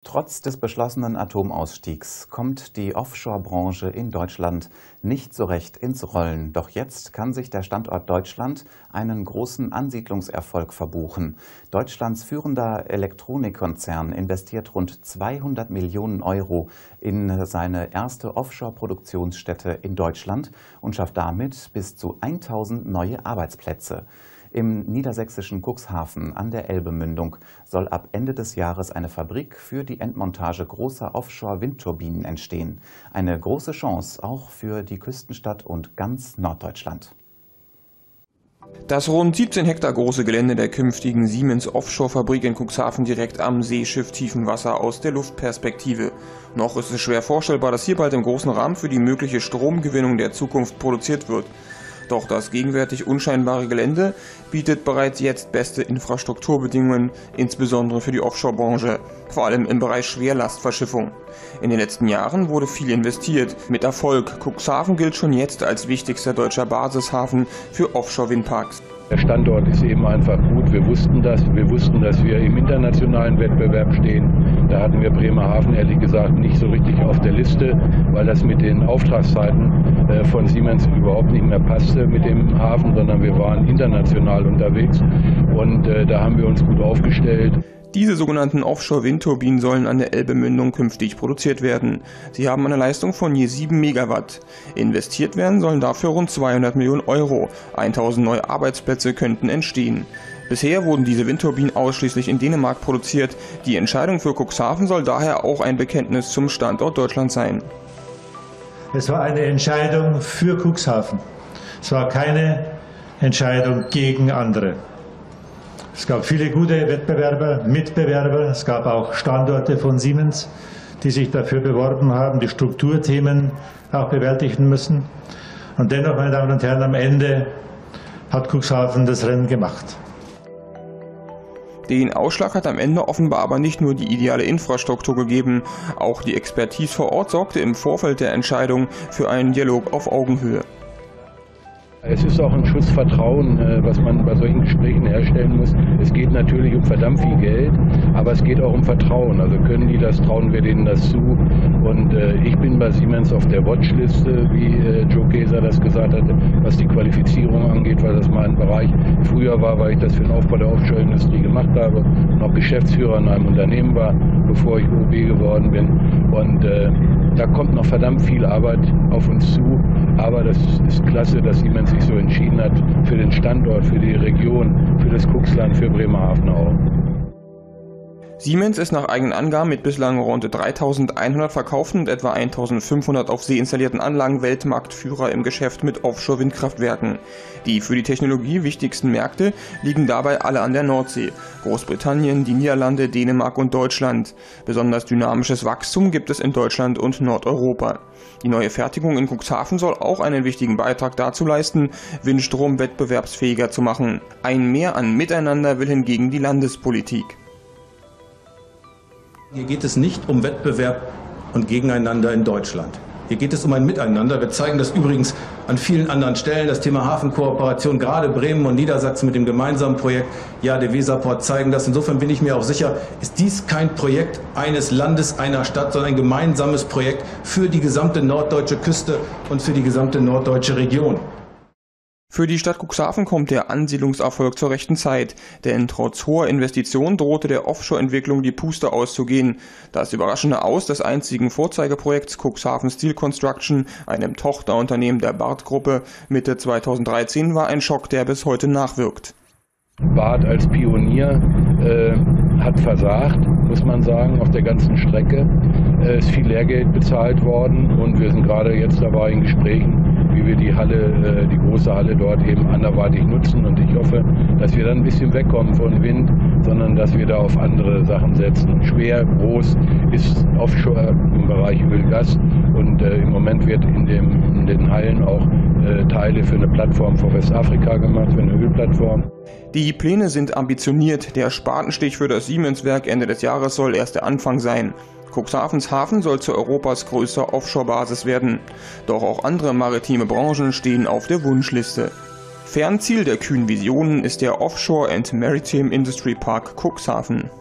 Trotz des beschlossenen Atomausstiegs kommt die Offshore-Branche in Deutschland nicht so recht ins Rollen. Doch jetzt kann sich der Standort Deutschland einen großen Ansiedlungserfolg verbuchen. Deutschlands führender Elektronikkonzern investiert rund 200 Millionen Euro in seine erste Offshore-Produktionsstätte in Deutschland und schafft damit bis zu 1000 neue Arbeitsplätze. Im niedersächsischen Cuxhaven an der Elbemündung soll ab Ende des Jahres eine Fabrik für die Endmontage großer Offshore-Windturbinen entstehen. Eine große Chance auch für die Küstenstadt und ganz Norddeutschland. Das rund 17 Hektar große Gelände der künftigen Siemens Offshore-Fabrik in Cuxhaven direkt am Seeschiff Tiefenwasser aus der Luftperspektive. Noch ist es schwer vorstellbar, dass hier bald im großen Rahmen für die mögliche Stromgewinnung der Zukunft produziert wird. Doch das gegenwärtig unscheinbare Gelände bietet bereits jetzt beste Infrastrukturbedingungen, insbesondere für die Offshore-Branche, vor allem im Bereich Schwerlastverschiffung. In den letzten Jahren wurde viel investiert, mit Erfolg. Cuxhaven gilt schon jetzt als wichtigster deutscher Basishafen für Offshore-Windparks. Der Standort ist eben einfach gut. Wir wussten, dass wir im internationalen Wettbewerb stehen. Da hatten wir Bremerhaven ehrlich gesagt nicht so richtig auf der Liste, weil das mit den Auftragszeiten von Siemens überhaupt nicht mehr passte mit dem Hafen, sondern wir waren international unterwegs und da haben wir uns gut aufgestellt. Diese sogenannten Offshore-Windturbinen sollen an der Elbemündung künftig produziert werden. Sie haben eine Leistung von je 7 Megawatt. Investiert werden sollen dafür rund 200 Millionen Euro. 1000 neue Arbeitsplätze könnten entstehen. Bisher wurden diese Windturbinen ausschließlich in Dänemark produziert. Die Entscheidung für Cuxhaven soll daher auch ein Bekenntnis zum Standort Deutschland sein. Es war eine Entscheidung für Cuxhaven. Es war keine Entscheidung gegen andere. Es gab viele gute Wettbewerber, Mitbewerber. Es gab auch Standorte von Siemens, die sich dafür beworben haben, die Strukturthemen auch bewältigen müssen. Und dennoch, meine Damen und Herren, am Ende hat Cuxhaven das Rennen gemacht. Den Ausschlag hat am Ende offenbar aber nicht nur die ideale Infrastruktur gegeben, auch die Expertise vor Ort sorgte im Vorfeld der Entscheidung für einen Dialog auf Augenhöhe. Es ist auch ein Schuss Vertrauen, was man bei solchen Gesprächen herstellen muss. Es geht natürlich um verdammt viel Geld, aber es geht auch um Vertrauen. Also können die das, trauen wir denen das zu. Und ich bin bei Siemens auf der Watchliste, wie Joe Kaeser das gesagt hatte, was die Qualifizierung angeht, weil das mein Bereich früher war, weil ich das für den Aufbau der Offshore-Industrie gemacht habe und auch Geschäftsführer in einem Unternehmen war, bevor ich OB geworden bin. Und da kommt noch verdammt viel Arbeit auf uns zu. Aber das ist klasse, dass Siemens sich so entschieden hat für den Standort, für die Region, für das Cuxland, für Bremerhaven auch. Siemens ist nach eigenen Angaben mit bislang rund 3.100 verkauften und etwa 1.500 auf See installierten Anlagen Weltmarktführer im Geschäft mit Offshore-Windkraftwerken. Die für die Technologie wichtigsten Märkte liegen dabei alle an der Nordsee: Großbritannien, die Niederlande, Dänemark und Deutschland. Besonders dynamisches Wachstum gibt es in Deutschland und Nordeuropa. Die neue Fertigung in Cuxhaven soll auch einen wichtigen Beitrag dazu leisten, Windstrom wettbewerbsfähiger zu machen. Ein Mehr an Miteinander will hingegen die Landespolitik. Hier geht es nicht um Wettbewerb und Gegeneinander in Deutschland. Hier geht es um ein Miteinander. Wir zeigen das übrigens an vielen anderen Stellen. Das Thema Hafenkooperation, gerade Bremen und Niedersachsen mit dem gemeinsamen Projekt Ja, der Weserport zeigen das. Insofern bin ich mir auch sicher, ist dies kein Projekt eines Landes, einer Stadt, sondern ein gemeinsames Projekt für die gesamte norddeutsche Küste und für die gesamte norddeutsche Region. Für die Stadt Cuxhaven kommt der Ansiedlungserfolg zur rechten Zeit, denn trotz hoher Investitionen drohte der Offshore-Entwicklung die Puste auszugehen. Das überraschende Aus des einzigen Vorzeigeprojekts Cuxhaven Steel Construction, einem Tochterunternehmen der Barth-Gruppe, Mitte 2013 war ein Schock, der bis heute nachwirkt. Barth als Pionier hat versagt, muss man sagen, auf der ganzen Strecke. Es ist viel Lehrgeld bezahlt worden und wir sind gerade jetzt dabei in Gesprächen, wie wir die Halle, die große Halle dort eben anderweitig nutzen. Und ich hoffe, dass wir dann ein bisschen wegkommen von Wind, sondern dass wir da auf andere Sachen setzen. Schwer, groß ist Offshore im Bereich Öl, Gas und im Moment wird in den Hallen auch Teile für eine Plattform für Westafrika gemacht, für eine Ölplattform. Die Pläne sind ambitioniert. Der Spatenstich für das Siemens-Werk Ende des Jahres soll erst der Anfang sein. Cuxhavens Hafen soll zu Europas größter Offshore-Basis werden. Doch auch andere maritime Branchen stehen auf der Wunschliste. Fernziel der kühnen Visionen ist der Offshore and Maritime Industry Park Cuxhaven.